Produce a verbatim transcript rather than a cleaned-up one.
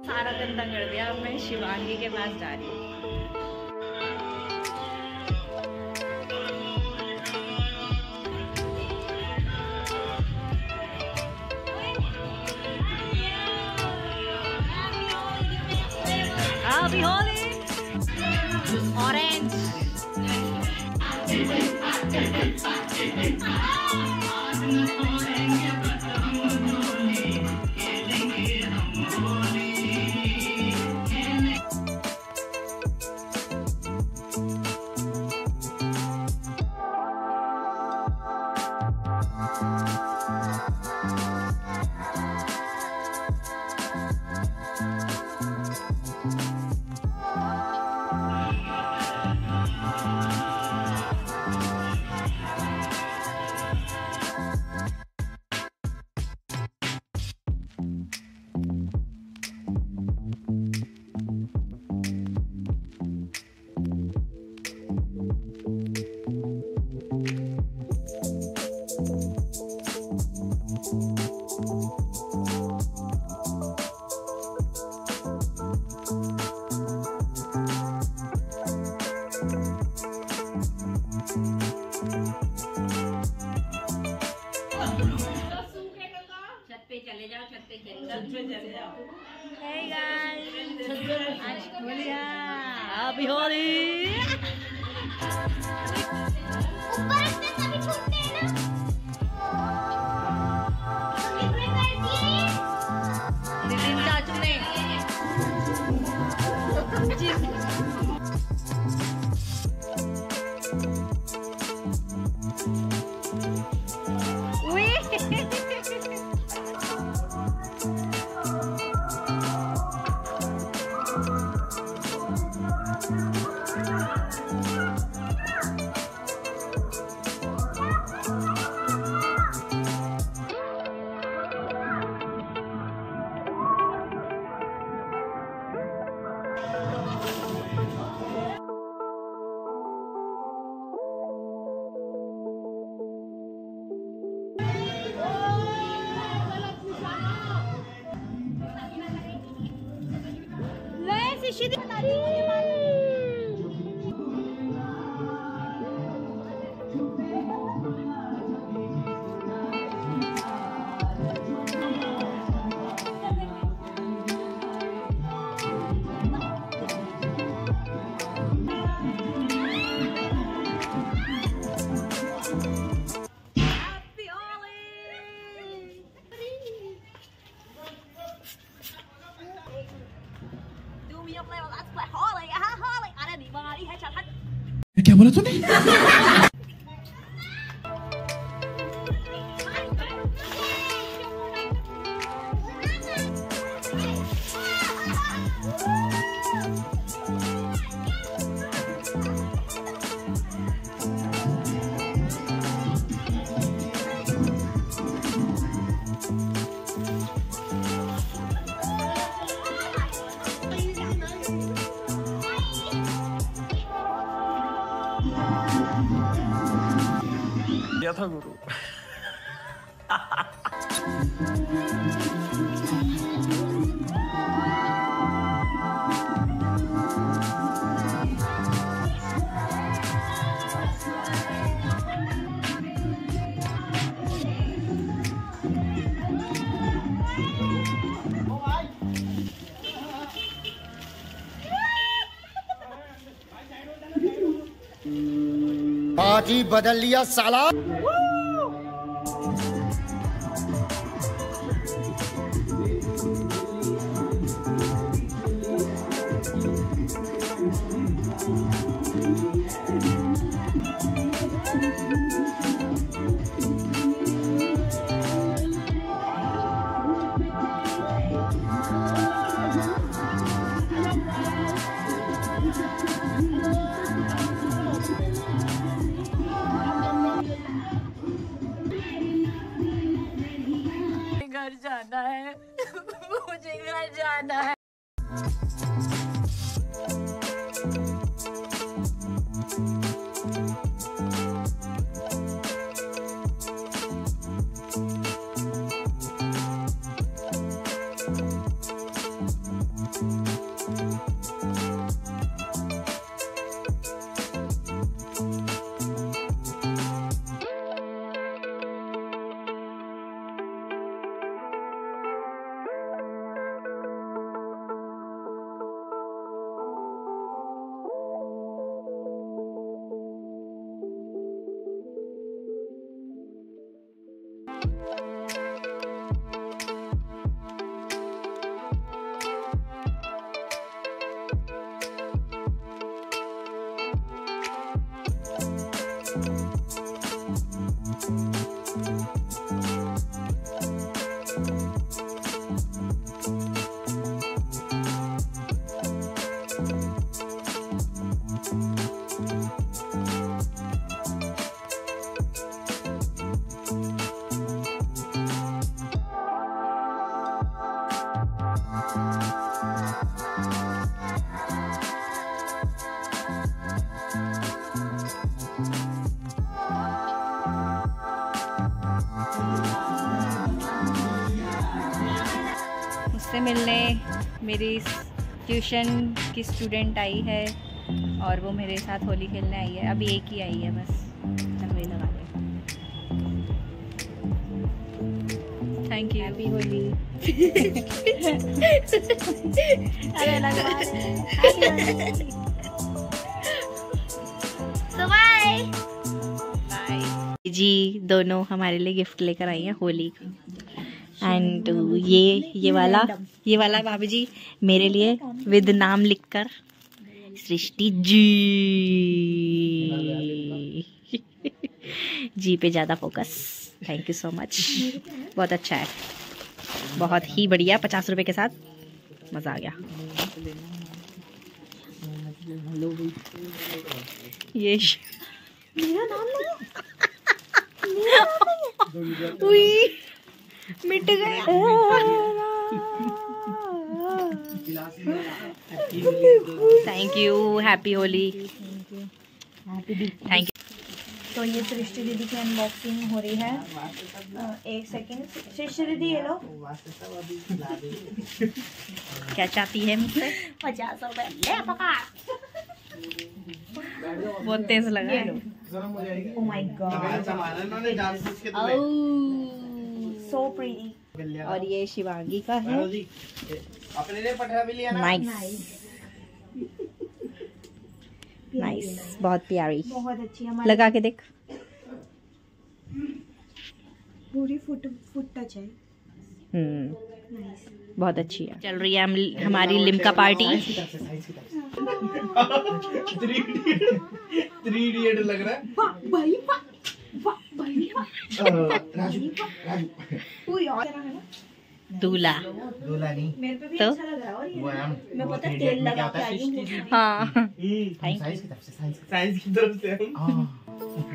सारा गंदा कर दिया। अब मैं शिवांगी के पास जा रही हूँ। Happy Holi! Orange! Hey guys, Happy Holi! ऊपर से सभी छूटते हैं ना। दिन चाचू ने क्या बोला तूने? क्या था गुरु? बाजी बदल लिया साला। घर जाना है मुझे घर जाना है। से मिलने मेरी ट्यूशन की स्टूडेंट आई है और वो मेरे साथ होली खेलने आई है। अभी एक ही आई है बस, वही लगा ले। Thank you. हैप्पी होली। अरे लगा बाय बाय जी। दोनों हमारे लिए गिफ्ट लेकर आई हैं होली का। एंड ये ये वाला ये वाला भाभी जी मेरे लिए विद नाम लिखकर सृष्टि जी जी पे ज़्यादा focus. Thank you so much, बहुत अच्छा है, बहुत ही बढ़िया। पचास रुपए के साथ मज़ा आ गया। ये मेरा नाम नहीं उई मिट गया। Thank you. Happy Holi. Thank you. तो ये सृष्टि दीदी की अनबॉक्सिंग हो रही है। एक सेकंड सृष्टि दीदी, ये लो। क्या चाहती है मुझसे? पचास रुपए ले पकड़। बहुत तेज लगा। Oh my god, so pretty. और ये शिवांगी का है। नाइस नाइस, बहुत प्यारी, बहुत अच्छी है। लगा के देख। पूरी फुट फुट टच है। हम्म, बहुत अच्छी है। चल रही है हम, हमारी लिम्का पार्टी। थ्री इडियट लग रहा है। वाह भाई वाह, वाह भाई वाह। राजू राजू कोई और है ना? दूल्हा दूल्हा नहीं, मेरे पे भी तो? अच्छा लग रहा है। और ये वो है मैं पता तेल लगा के आई हूँ। हाँ साइंस की तरफ से, साइंस की तरफ से हम